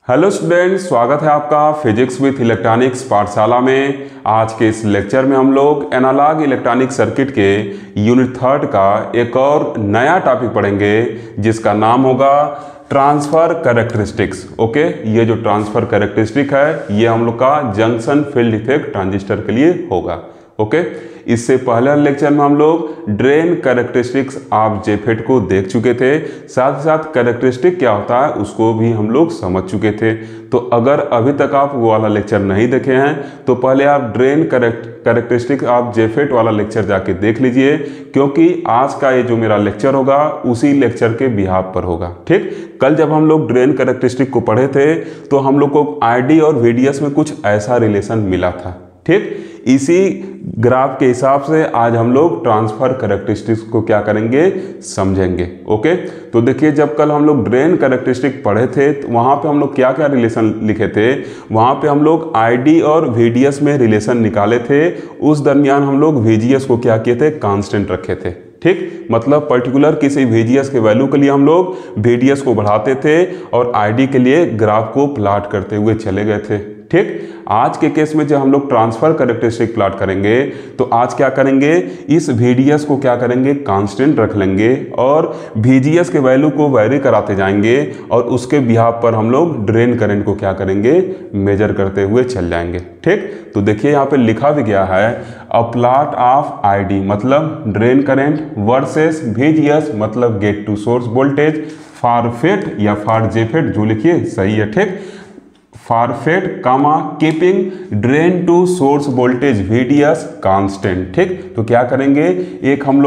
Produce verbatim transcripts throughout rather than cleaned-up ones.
Hello students, स्वागत है आपका फिजिक्स विथ इलेक्ट्रॉनिक्स पाठशाला में। आज के इस लेक्चर में हम लोग एनालॉग इलेक्ट्रॉनिक सर्किट के यूनिट थर्ड का एक और नया टॉपिक पढ़ेंगे जिसका नाम होगा ट्रांसफर कैरेक्टरिस्टिक्स। ओके, ये जो ट्रांसफर कैरेक्टरिस्टिक है ये हम लोग का जंक्शन फील्ड इफेक्ट ट्रांजिस्टर के लिए होगा। ओके, इससे पहले लेक्चर में हम लोग ड्रेन कैरेक्टरिस्टिक्स ऑफ जेफेट को देख चुके थे, साथ ही साथ कैरेक्टरिस्टिक क्या होता है उसको भी हम लोग समझ चुके थे। तो अगर अभी तक आप वो वाला लेक्चर नहीं देखे हैं तो पहले आप ड्रेन कैरेक्टरिस्टिक ऑफ जेफेट वाला लेक्चर जाके देख लीजिए, क्योंकि आज का ये जो मेरा लेक्चर होगा उसी लेक्चर के बिहाफ पर होगा। ठीक, कल जब हम लोग ड्रेन कैरेक्टरिस्टिक को पढ़े थे तो हम लोग को आईडी और वीडीएस में कुछ ऐसा रिलेशन मिला था। ठीक, इसी ग्राफ के हिसाब से आज हम लोग ट्रांसफर कैरेक्टरिस्टिक्स को क्या करेंगे, समझेंगे। ओके, तो देखिए जब कल हम लोग ड्रेन कैरेक्टरिस्टिक पढ़े थे तो वहाँ पे हम लोग क्या क्या रिलेशन लिखे थे, वहाँ पे हम लोग आईडी और वीडीएस में रिलेशन निकाले थे। उस दरमियान हम लोग वीजीएस को क्या किए थे, कांस्टेंट रखे थे। ठीक, मतलब पर्टिकुलर किसी वीजीएस के वैल्यू के लिए हम लोग वीडीएस को बढ़ाते थे और आईडी के लिए ग्राफ को प्लॉट करते हुए चले गए थे। ठीक, आज के केस में जब हम लोग ट्रांसफर कैरेक्टरिस्टिक प्लॉट करेंगे तो आज क्या करेंगे, इस वीडीएस को क्या करेंगे, कांस्टेंट रख लेंगे और वीजीएस के वैल्यू को वेरी कराते जाएंगे और उसके बिहाफ पर हम लोग ड्रेन करंट को क्या करेंगे, मेजर करते हुए चल जाएंगे। ठीक, तो देखिए यहाँ पे लिखा भी गया है अ प्लॉट ऑफ आईडी मतलब ड्रेन करंट वर्सेस वीजीएस मतलब gate to source voltage for FET या फॉर जेफेट, जो लिखिए सही है। ठीक, for FET comma keeping drain to source voltage VDS constant. ठीक, तो क्या करेंगे, एक हम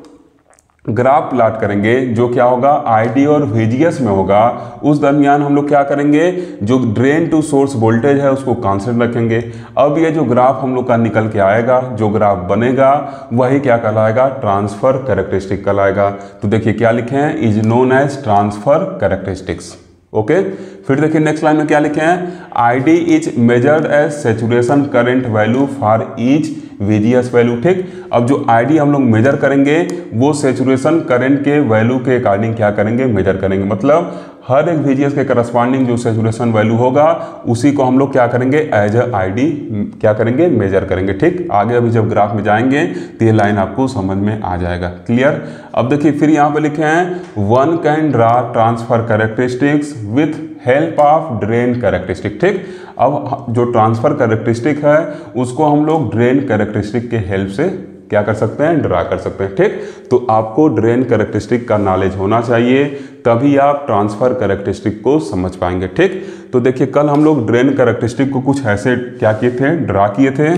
लोग ग्राफ प्लॉट करेंगे जो क्या होगा आईडी और वीजीएस में होगा। उस दरमियान हम लोग क्या करेंगे, जो ड्रेन टू सोर्स वोल्टेज है उसको कांस्टेंट रखेंगे। अब ये जो ग्राफ हम लोग का निकल के आएगा, जो ग्राफ बनेगा वही क्या कहलाएगा, ट्रांसफर कैरेक्टरिस्टिक कहलाएगा। तो देखिए क्या लिखे हैं, is known as transfer characteristics. Okay okay? फिर देखिए नेक्स्ट लाइन में क्या लिखे हैं, ID is measured as saturation current value for each VGS value. ठीक, अब जो आईडी हम लोग मेजर करेंगे वो सैचुरेशन करंट के वैल्यू के अकॉर्डिंग क्या करेंगे, मेजर करेंगे। मतलब हर एक वीजीएस के करस्पॉन्डिंग जो सैचुरेशन वैल्यू होगा उसी को हम लोग क्या करेंगे, एज अ आईडी क्या करेंगे, मेजर करेंगे। ठीक, आगे अभी जब ग्राफ में जाएंगे तो ये लाइन आपको समझ में आ जाएगा। क्लियर। अब देखिए फिर यहाँ पे लिखे हैं one can draw transfer characteristics with help of drain characteristic. ठीक, अब जो ट्रांसफर कैरेक्टरिस्टिक है उसको हम लोग ड्रेन कैरेक्टरिस्टिक के हेल्प से क्या कर सकते हैं, ड्रा कर सकते हैं। ठीक, तो आपको ड्रेन कैरेक्टरिस्टिक का नॉलेज होना चाहिए, तभी आप ट्रांसफर कैरेक्टरिस्टिक को समझ पाएंगे। ठीक, तो देखिए कल हम लोग ड्रेन कैरेक्टरिस्टिक को कुछ ऐसे क्या किए थे, ड्रा किए थे।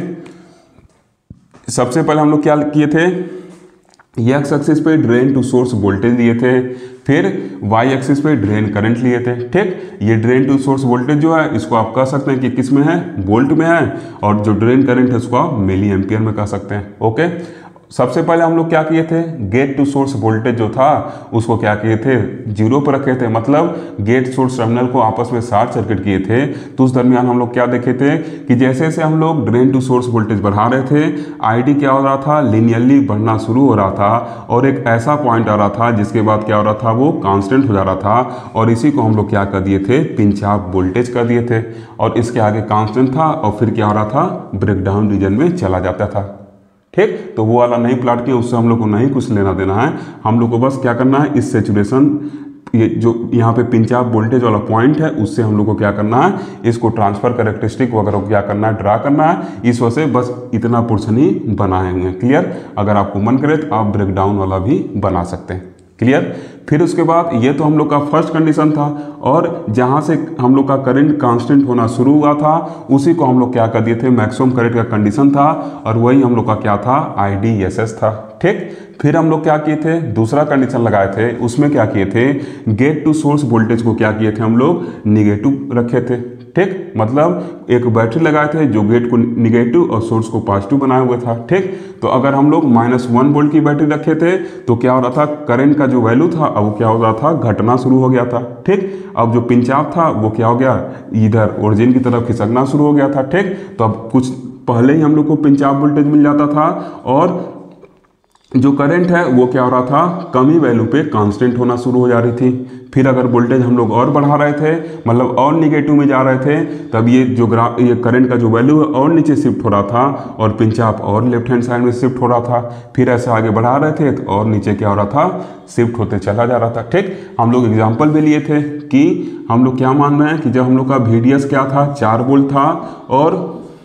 सबसे पहले हम लोग क्या किए थे, एक्स एक्सिस पे ड्रेन टू सोर्स वोल्टेज लिए थे, फिर वाई एक्सिस पे ड्रेन करंट लिए थे। ठीक, ये ड्रेन टू सोर्स वोल्टेज जो है इसको आप कह सकते हैं कि किस में है, वोल्ट में है, और जो ड्रेन करंट है उसको आप मिली एम्पियर में कह सकते हैं। ओके, सबसे पहले हम लोग क्या किए थे, गेट टू सोर्स वोल्टेज जो था उसको क्या किए थे, जीरो पर रखे थे। मतलब गेट सोर्स टर्मिनल को आपस में शॉर्ट सर्किट किए थे। तो उस दरमियान हम लोग क्या देखे थे कि जैसे जैसे हम लोग ड्रेन टू सोर्स वोल्टेज बढ़ा रहे थे, आईडी क्या हो रहा था, लीनियरली बढ़ना शुरू हो रहा था और एक ऐसा पॉइंट आ रहा था जिसके बाद क्या हो रहा था, वो कांस्टेंट हो जा रहा था और इसी को हम लोग क्या कर दिए थे, पिंच ऑफ वोल्टेज कर दिए थे। और इसके आगे कांस्टेंट था और फिर क्या हो रहा था, ब्रेकडाउन रीजन में चला जाता था। ठीक, तो वो वाला नहीं प्लॉट किया, उससे हम लोग को नहीं कुछ लेना देना है। हम लोग को बस क्या करना है, इस सैचुरेशन ये जो यहाँ पे पिंच ऑफ वोल्टेज वाला पॉइंट है उससे हम लोग को क्या करना है, इसको ट्रांसफर कैरेक्टरिस्टिक वगैरह क्या करना है, ड्रा करना है। इस वजह से बस इतना पोर्शन ही बनाए हुए हैं। क्लियर। अगर आपको मन करे तो आप ब्रेकडाउन वाला भी बना सकते हैं। क्लियर। फिर उसके बाद ये तो हम लोग का फर्स्ट कंडीशन था और जहाँ से हम लोग का करंट कांस्टेंट होना शुरू हुआ था उसी को हम लोग क्या कर दिए थे, मैक्सिमम करंट का कंडीशन था और वही हम लोग का क्या था, आई डी एस एस था। ठीक, फिर हम लोग क्या किए थे, दूसरा कंडीशन लगाए थे, उसमें क्या किए थे, गेट टू सोर्स वोल्टेज को क्या किए थे, हम लोग निगेटिव रखे थे। ठीक, मतलब एक बैटरी लगाए थे जो गेट को निगेटिव और सोर्स को पॉजिटिव बनाए हुए था। ठीक, तो अगर हम लोग माइनस वन वोल्ट की बैटरी रखे थे तो क्या हो रहा था, करंट का जो वैल्यू था अब वो क्या हो रहा था, घटना शुरू हो गया था। ठीक, अब जो पिंच ऑफ था वो क्या हो गया, इधर ओरिजिन की तरफ खिसकना शुरू हो गया था। ठीक, तो अब कुछ पहले ही हम लोग को पिंच ऑफ वोल्टेज मिल जाता था और जो करंट है वो क्या हो रहा था, कम ही वैल्यू पे कांस्टेंट होना शुरू हो जा रही थी। फिर अगर वोल्टेज हम लोग और बढ़ा रहे थे, मतलब और निगेटिव में जा रहे थे, तब ये जो ग्राफ ये करंट का जो वैल्यू है और नीचे शिफ्ट हो रहा था और पिंच ऑफ और लेफ्ट हैंड साइड में शिफ्ट हो रहा था। फिर ऐसे आगे बढ़ा रहे थे तो और नीचे क्या हो रहा था, शिफ्ट होते चला जा रहा था। ठीक, हम लोग एग्जाम्पल भी लिए थे कि हम लोग क्या मान रहे हैं कि जब हम लोग का वी डी एस क्या था, चार वोल्ट था और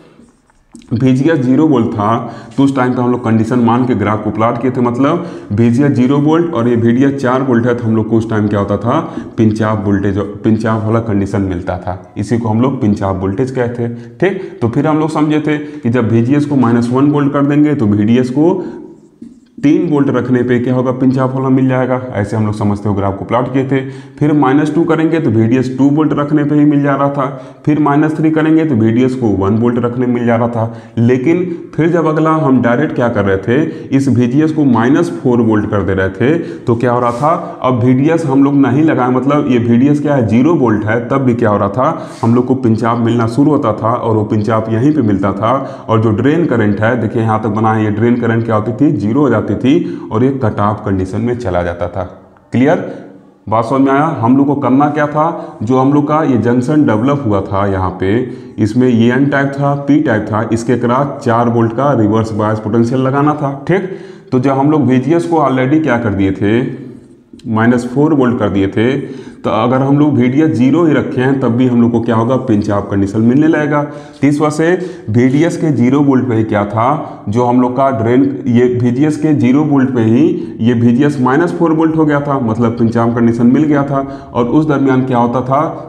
V G S zero volt था, तो उस टाइम पे हम लोग कंडीशन मान के ग्राफ को प्लॉट किए थे। मतलब V G S zero volt और ये वी डी एस चार वोल्ट है, तो हम लोग को उस टाइम क्या होता था, pinch off voltage pinch off वाला कंडीशन मिलता था। इसी को हम लोग पिंच ऑफ वोल्टेज कहते थे। ठीक, तो फिर हम लोग समझे थे कि जब वी जी एस को माइनस वन वोल्ट कर देंगे तो वी डी एस को तीन वोल्ट रखने पे क्या होगा, पिंच ऑफ वाला मिल जाएगा। ऐसे हम लोग समझते हो ग्राफ को प्लॉट किए थे। फिर माइनस टू करेंगे तो V D S two volt रखने पे ही मिल जा रहा था। फिर माइनस थ्री करेंगे तो वी डी एस को वन वोल्ट रखने मिल जा रहा था। लेकिन फिर जब अगला हम डायरेक्ट क्या कर रहे थे, इस वी जी एस को माइनस फोर वोल्ट कर दे रहे थे, तो क्या हो रहा था, अब वी डी एस हम लोग नहीं लगाए, मतलब ये वी डी एस क्या है, जीरो वोल्ट है, तब भी क्या हो रहा था, हम लोग को पिंच ऑफ मिलना शुरू होता था और वो पिंच ऑफ यहीं पे मिलता था। और जो ड्रेन करंट है, देखिए यहाँ तक बना है, ये ड्रेन करंट क्या होती थी, जीरो हो जाती थी और ये कट ऑफ कंडीशन में चला जाता था। क्लियर, बात समझ में आया। हम लोग को करना क्या था, जो हम लोग का ये जंक्शन डेवलप हुआ था यहाँ पे, इसमें ये एन टाइप था, पी टाइप था, इसके क्रॉस चार वोल्ट का रिवर्स बायस पोटेंशियल लगाना था। ठीक, तो जब हम लोग वी जी एस को ऑलरेडी क्या कर दिए थे, माइनस फोर वोल्ट कर दिए थे, तो अगर हम लोग वी डी एस जीरो ही रखे हैं तब भी हम लोग को क्या होगा, पिंच ऑफ कंडीशन मिलने लगेगा। तो इस वजह से वी डी एस के जीरो वोल्ट पे ही क्या था, जो हम लोग का ड्रेन, ये वी जी एस के जीरो वोल्ट पे ही ये V G S minus four volt हो गया था, मतलब पिंच ऑफ कंडीशन मिल गया था। और उस दरमियान क्या होता था,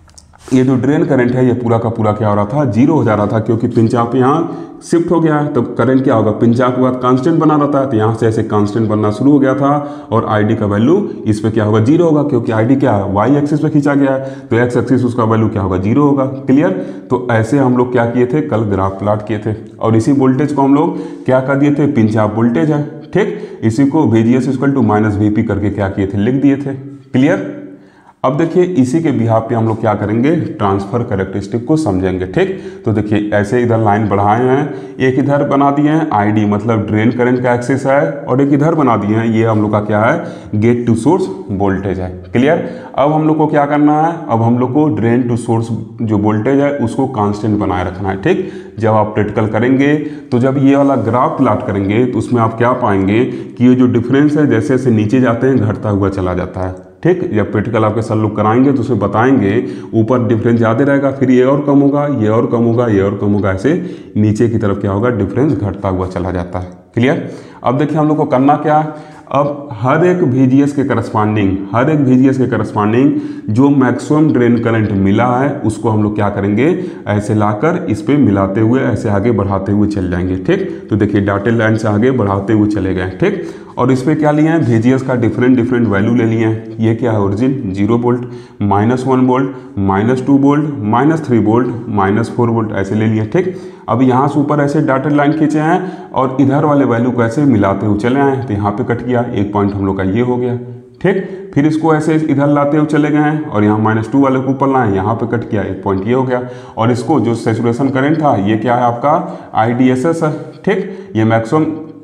ये जो ड्रेन करंट है ये पूरा का पूरा क्या हो रहा था, जीरो हो जा रहा था, क्योंकि पिंच ऑफ यहाँ शिफ्ट हो गया है। तो करंट क्या होगा, पिंच ऑफ के बाद कांस्टेंट बना रहता है, तो यहाँ से ऐसे कांस्टेंट बनना शुरू हो गया था और आईडी का वैल्यू इस पे क्या होगा, जीरो होगा, क्योंकि आईडी क्या है, वाई एक्सिस पे खींचा गया है, तो एक्स एक्सिस उसका वैल्यू क्या होगा, जीरो होगा। क्लियर, तो ऐसे हम लोग क्या किए थे, कल ग्राफ प्लॉट किए थे और इसी वोल्टेज को हम लोग क्या कर दिए थे, पिंच ऑफ वोल्टेज है। ठीक, इसी को V G S equal to minus V P करके क्या किए थे, लिख दिए थे। क्लियर, अब देखिए इसी के बिहाफ पे हम लोग क्या करेंगे, ट्रांसफर कैरेक्टरिस्टिक को समझेंगे। ठीक, तो देखिए ऐसे इधर लाइन बढ़ाए हैं, एक इधर बना दिए हैं आईडी, मतलब ड्रेन करंट का एक्सिस है, और एक इधर बना दिए हैं, ये हम लोग का क्या है, गेट टू सोर्स वोल्टेज है। क्लियर, अब हम लोग को क्या करना है, अब हम लोग को ड्रेन टू सोर्स जो वोल्टेज है उसको कांस्टेंट बनाए रखना है। ठीक, जब आप प्रैक्टिकल करेंगे तो जब ये वाला ग्राफ प्लॉट करेंगे तो उसमें आप क्या पाएंगे कि ये जो डिफरेंस है जैसे जैसे नीचे जाते हैं घटता हुआ चला जाता है। ठीक, जब प्रैक्टिकल आपके सर लोग कराएंगे तो उसमें बताएंगे ऊपर डिफरेंस ज़्यादा रहेगा, फिर ये और कम होगा, ये और कम होगा, ये और कम होगा, ऐसे नीचे की तरफ क्या होगा, डिफरेंस घटता हुआ चला जाता है। क्लियर, अब देखिए हम लोग को करना क्या है, अब हर एक वी जी एस के करस्पॉन्डिंग हर एक वी जी एस के करस्पॉन्डिंग जो मैक्सिमम ड्रेन करंट मिला है उसको हम लोग क्या करेंगे, ऐसे लाकर इस पे मिलाते हुए ऐसे आगे बढ़ाते हुए चल जाएंगे। ठीक, तो देखिए डॉटेड लाइन से आगे बढ़ाते हुए चले गए। ठीक, और इस पे क्या लिए हैं, वी जी एस का डिफरेंट डिफरेंट वैल्यू ले लिए हैं। ये क्या है, origin zero volt, minus one volt, minus two volt, minus three volt, minus four volt, ऐसे ले लिए। ठीक, अब यहाँ से ऊपर ऐसे डॉटेड लाइन खींचे हैं और इधर वाले वैल्यू को ऐसे मिलाते हुए चले आए, तो यहाँ पे कट गया, एक पॉइंट हम लोग का ये हो गया। ठीक, फिर इसको ऐसे इधर लाते हुए चले गए हैं और यहाँ माइनस टू वाले को ऊपर लाए, यहाँ पे कट किया, एक पॉइंट ये हो गया। और इसको जो सैचुरेशन करंट था ये क्या है आपका, आई डी एस एस है। ठीक, ये मैक्सिमम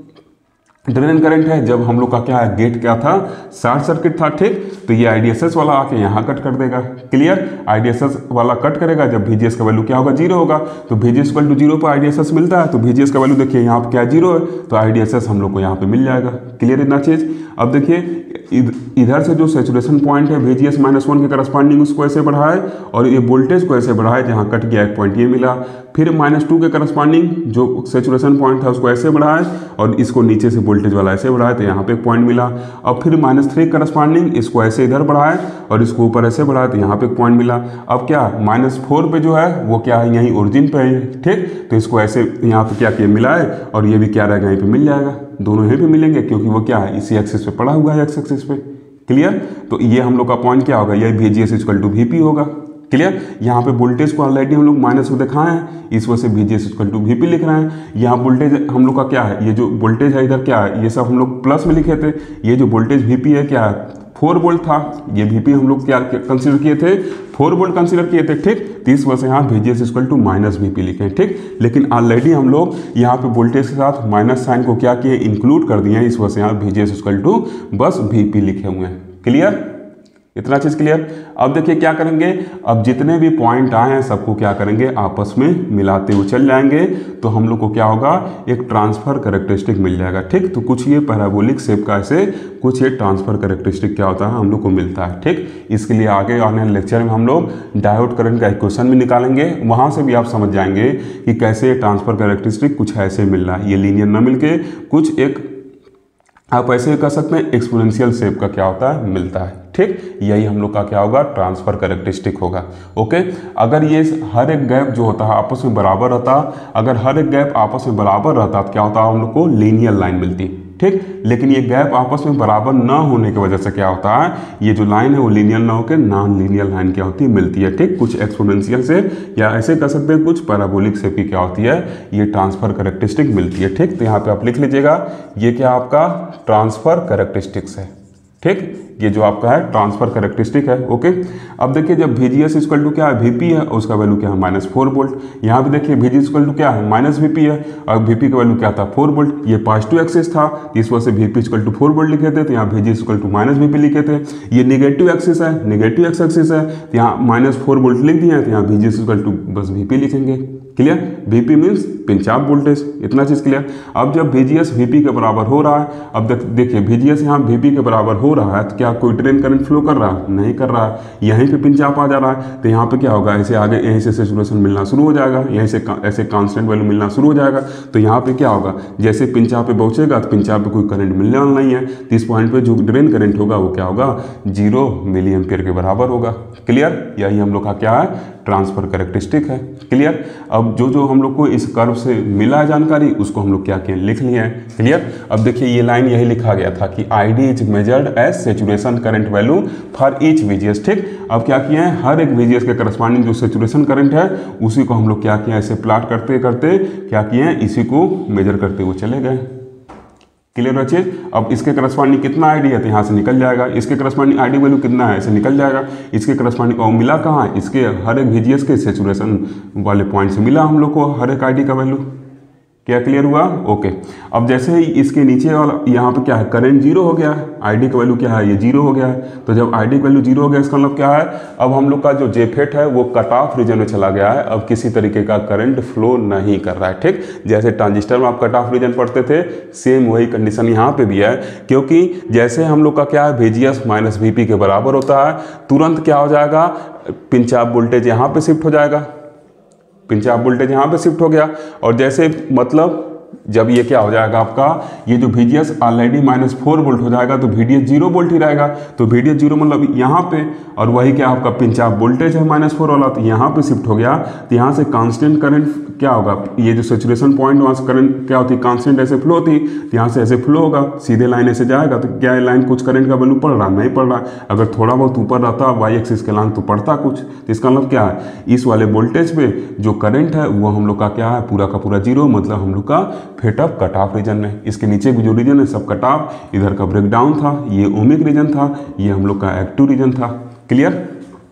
ड्रेन करंट है, जब हम लोग का क्या है, गेट क्या था, शॉर्ट सर्किट था। ठीक, तो ये आई डी एस एस वाला आके यहाँ कट कर देगा। Clear, I D S S वाला कट करेगा जब वी जी एस का वैल्यू क्या होगा, जीरो होगा, तो V G S equal to zero पर आई डी एस एस मिलता है, तो वी जी एस का वैल्यू देखिए यहाँ पे क्या जीरो है, तो आई डी एस एस हम लोग को यहाँ पे मिल जाएगा। क्लियर इतना चीज़। अब देखिए इधर से जो सैचुरेशन पॉइंट है V G S minus one के करस्पॉन्डिंग उसको ऐसे बढ़ाए और ये वोल्टेज को ऐसे बढ़ाए, जहाँ कट गया एक पॉइंट ये मिला। फिर माइनस टू के करस्पॉन्डिंग जो सैचुरेशन पॉइंट था उसको ऐसे बढ़ाए और इसको नीचे से वोल्टेज वाला ऐसे बढ़ाए, तो यहाँ पे एक पॉइंट मिला। अब फिर माइनस थ्री करस्पॉन्डिंग इसको ऐसे इधर बढ़ाए और इसको ऊपर ऐसे बढ़ाए, तो यहाँ पे एक पॉइंट मिला। अब क्या माइनस फोर पे जो है वो क्या है, यहीं ओरिजिन पे है। ठीक, तो इसको ऐसे यहाँ पे क्या किया, मिलाए और ये भी क्या रहेगा, यहीं पे मिल जाएगा, दोनों यहीं पे मिलेंगे क्योंकि वो क्या है, इसी एक्सिस पे पड़ा हुआ है, एक्स एक्सिस पे। क्लियर, तो ये हम लोग का पॉइंट क्या होगा, ये V G S equal to V P होगा। क्लियर, यहाँ पे वोल्टेज को ऑलरेडी हम लोग माइनस को दिखाए हैं, इस वजह से V G S equal to V P लिख रहे हैं। यहाँ वोल्टेज हम लोग का क्या है, ये जो वोल्टेज है इधर क्या है, ये सब हम लोग प्लस में लिखे थे, ये जो वोल्टेज वी पी है क्या है, फोर वोल्ट था, ये वीपी हम लोग क्या कंसीडर किए थे, फोर वोल्ट कंसीडर किए थे, ठीक। तो इस वजह से यहाँ VGS equal to minus VP लिखे, ठीक। लेकिन ऑलरेडी हम लोग यहाँ पे वोल्टेज के साथ माइनस साइन को क्या किए, इंक्लूड कर दिए हैं, इस वजह से यहाँ वीजीएस इक्वल टू बस वीपी लिखे हुए हैं। क्लियर, इतना चीज क्लियर। अब देखिए क्या करेंगे, अब जितने भी पॉइंट आए हैं सबको क्या करेंगे, आपस में मिलाते हुए चल जाएंगे, तो हम लोग को क्या होगा, एक ट्रांसफर कैरेक्टरिस्टिक मिल जाएगा, ठीक। तो कुछ ये पैराबोलिक शेप का ऐसे कुछ ये ट्रांसफर कैरेक्टरिस्टिक क्या होता है हम लोग को मिलता है, ठीक। इसके लिए आगे आने वाले लेक्चर में हम लोग डायोड करंट का इक्वेशन भी निकालेंगे, वहां से भी आप समझ जाएंगे कि कैसे ट्रांसफर कैरेक्टरिस्टिक कुछ ऐसे मिल रहा है, ये लीनियर ना मिलके कुछ एक आप ऐसे कर सकते हैं एक्सपोनेंशियल शेप का क्या होता है, मिलता है, ठीक। यही हम लोग का क्या होगा, ट्रांसफर कैरेक्टरिस्टिक होगा। ओके, अगर ये हर एक गैप जो होता है आपस में बराबर रहता, अगर हर एक गैप आपस में बराबर रहता तो क्या होता, हम लोग को लीनियर लाइन मिलती, ठीक। लेकिन ये गैप आपस में बराबर ना होने की वजह से क्या होता है, ये जो लाइन है वो लीनियर ना होकर नॉन लीनियर लाइन क्या होती है, मिलती है, ठीक। कुछ एक्सपोनेंशियल से या ऐसे कर सकते हैं कुछ पैराबोलिक शेप की क्या होती है, ये ट्रांसफर कैरेक्टरिस्टिक मिलती है, ठीक। तो यहाँ पे आप लिख लीजिएगा, ये क्या आपका ट्रांसफर कैरेक्टरिस्टिक्स है, ठीक। ये जो आपका है ट्रांसफर कैरेक्टरिस्टिक है। ओके, अब देखिए जब वीजीएस इक्वल टू क्या है, वीपी है, उसका वैल्यू क्या है, माइनस फोर वोल्ट। यहाँ पे देखिए वीजीएस इक्वल टू क्या है, माइनस वीपी है, और वीपी का वैल्यू क्या था, फोर वोल्ट। ये पॉजिटिव एक्सिस था, इस वजह से VP equal to four volt लिखे थे, तो यहाँ VGS equal to minus VP लिखे थे। ये निगेटिव एक्सिस है, निगेटिव एक्स एक्सिस है, तो यहाँ माइनस फोर वोल्ट लिख दिए, तो यहाँ वीजीएस इक्वल टू बस वीपी लिखेंगे। Clear, VP means pinch off voltage, इतना चीज क्लियर। अब जब वीजीएस वीपी के बराबर हो रहा है, अब देखिए वीजीएस यहाँ वीपी के बराबर हो रहा है, तो क्या कोई ड्रेन करंट फ्लो कर रहा है, नहीं कर रहा है, यहीं पे पिंच ऑफ आ जा रहा है, तो यहाँ पे क्या होगा, ऐसे आगे यहीं से सैचुरेशन मिलना शुरू हो जाएगा, यहीं से ऐसे कांस्टेंट वैल्यू मिलना शुरू हो जाएगा। तो यहाँ पे क्या होगा, जैसे पिंच ऑफ पे पहुंचेगा तो पिंच ऑफ पे कोई करंट मिलने वाला नहीं है, तो इस पॉइंट पे जो ड्रेन करंट होगा वो क्या होगा, जीरो मिली एम्पियर के बराबर होगा। क्लियर, यही हम लोग का क्या है, ट्रांसफर कैरेक्टरिस्टिक है। क्लियर, अब जो जो हम लोग को इस कर्व से मिला है जानकारी उसको हम लोग क्या किए, लिख लिए हैं। क्लियर, अब देखिए ये लाइन यही लिखा गया था कि I D is measured as saturation current value for each VGS, ठीक। अब क्या किए हैं, हर एक वीजीएस के करस्पॉन्डिंग जो सेचुरेशन करंट है उसी को हम लोग क्या किए, ऐसे प्लाट करते करते क्या किए हैं, इसी को मेजर करते हुए चले गए। क्लियर है चीज। अब इसके करस्पॉन्डिंग कितना आईडी है तो यहाँ से निकल जाएगा, इसके करस्पॉन्डिंग आईडी वैल्यू कितना है, ऐसे निकल जाएगा। इसके करस्पॉन्डिंग और मिला कहाँ है, इसके हर एक वीजीएस के सेचुरेशन वाले पॉइंट से मिला हम लोग को हर एक आईडी का वैल्यू। क्या क्लियर हुआ, ओके। अब जैसे ही इसके नीचे वाला यहाँ पे क्या है, करंट जीरो हो गया है, आईडी का वैल्यू क्या है, ये जीरो हो गया है। तो जब आईडी का वैल्यू जीरो हो गया इसका मतलब क्या है, अब हम लोग का जो जेफेट है वो कट ऑफ रीजन में चला गया है, अब किसी तरीके का करंट फ्लो नहीं कर रहा है, ठीक। जैसे ट्रांजिस्टर में आप कट ऑफ रीजन पढ़ते थे, सेम वही कंडीशन यहाँ पे भी है, क्योंकि जैसे हम लोग का क्या है, वीजीएस माइनस वीपी के बराबर होता है, तुरंत क्या हो जाएगा, पिंच ऑफ वोल्टेज यहाँ पे शिफ्ट हो जाएगा, पिंच ऑफ वोल्टेज यहाँ पे शिफ्ट हो गया। और जैसे मतलब जब ये क्या हो जाएगा आपका, ये जो VGS already minus four volt हो जाएगा तो वीडीएस जीरो वोल्ट ही रहेगा, तो वीडीएस जीरो मतलब यहाँ पे, और वही क्या आपका पिंच ऑफ वोल्टेज है माइनस फोर वाला, तो यहाँ पे शिफ्ट हो गया, तो यहाँ से कांस्टेंट करंट क्या होगा, ये जो सेचुरेशन पॉइंट वहाँ से करंट क्या होती है, कांस्टेंट ऐसे फ्लो होती, तो यहाँ से ऐसे फ्लो होगा, सीधे लाइन ऐसे जाएगा, तो क्या लाइन कुछ करंट का वैल्यू पड़ रहा नहीं पड़ रहा, अगर थोड़ा बहुत ऊपर रहता वाई एक्सिस के लाइन तो पड़ता कुछ, तो इसका मतलब क्या है, इस वाले वोल्टेज पे जो करंट है वो हम लोग का क्या है, पूरा का पूरा जीरो, मतलब हम लोग का FET of cut off region में, इसके नीचे जो रीजन है सब कट ऑफ, इधर का ब्रेक डाउन था, ये ओमिक रीजन था, ये हम लोग का एक्टिव रीजन था। क्लियर,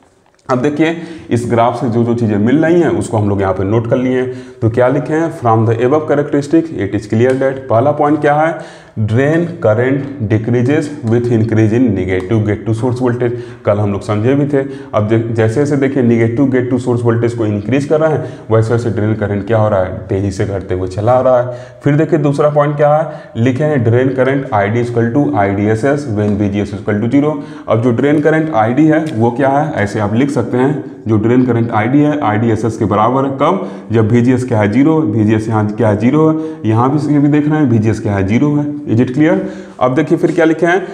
अब देखिए इस ग्राफ से जो जो चीज़ें मिल रही हैं उसको हम लोग यहाँ पे नोट कर लिए हैं, तो क्या लिखे हैं, from the above characteristic it is clear that, पहला पॉइंट क्या है, drain current decreases with increase in negative gate to source voltage, कल हम लोग समझे भी थे। अब जैसे जैसे देखिए negative gate to source voltage को इंक्रीज कर रहे हैं, वैसे वैसे ड्रेन करंट क्या हो रहा है, तेजी से घटते हुए चला आ रहा है। फिर देखिए दूसरा पॉइंट क्या है, लिखे हैं drain current I D equal to I D S S when V G S equal to zero. अब जो ड्रेन करंट आई डी है वो क्या है, ऐसे आप लिख सकते हैं, जो ड्रेन करंट आई डी है आई डी एस एस के बराबर है, कब, जब वी जी एस क्या है जीरो, वी जी एस यहाँ क्या है जीरो है, यहाँ भी ये भी देख रहे हैं वी जी एस क्या है जीरो है। Is it clear. अब देखिए फिर क्या लिखे हैं,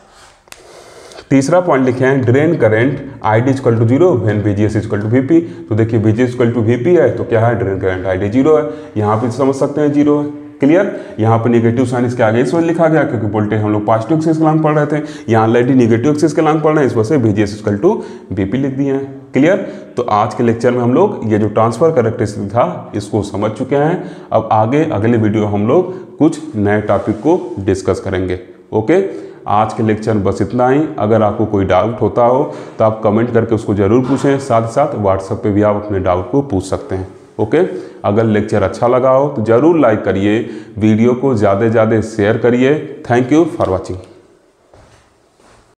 तीसरा पॉइंट लिखे हैं drain current I D equal to zero when VGS equal to VP, तो देखिए वीजीएस इक्वल टू वीपी है तो क्या है, drain current I D zero है, यहाँ पे समझ सकते हैं जीरो है। क्लियर, यहाँ पे नेगेटिव साइन इसके आगे इस वजह लिखा गया क्योंकि वोल्टेज हम लोग पॉजिटिव एक्सिस के लाइन पढ़ रहे थे, यहाँ ऑलरेडी नेगेटिव एक्सिस के लाइन पढ़ रहे हैं, इस वजह से वीजीएस इक्वल टू वीपी लिख दिए हैं। क्लियर, तो आज के लेक्चर में हम लोग ये जो ट्रांसफर कैरेक्टरिस्टिक था इसको समझ चुके हैं। अब आगे अगले वीडियो हम लोग कुछ नए टॉपिक को डिस्कस करेंगे। ओके, आज के लेक्चर में बस इतना ही। अगर आपको कोई डाउट होता हो तो आप कमेंट करके उसको ज़रूर पूछें, साथ ही साथ व्हाट्सएप पे भी आप अपने डाउट को पूछ सकते हैं। ओके, अगर लेक्चर अच्छा लगा हो तो ज़रूर लाइक करिए, वीडियो को ज़्यादा से ज़्यादा शेयर करिए। Thank you for watching.